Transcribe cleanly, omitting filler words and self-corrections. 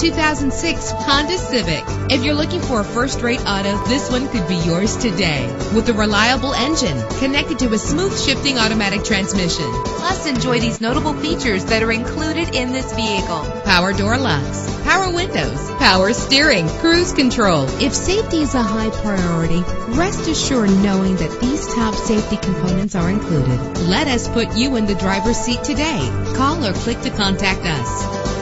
2006 Honda Civic. If you're looking for a first-rate auto, this one could be yours today. With a reliable engine connected to a smooth shifting automatic transmission. Plus, enjoy these notable features that are included in this vehicle: power door locks, power windows, power steering, cruise control. If safety is a high priority, rest assured knowing that these top safety components are included. Let us put you in the driver's seat today. Call or click to contact us.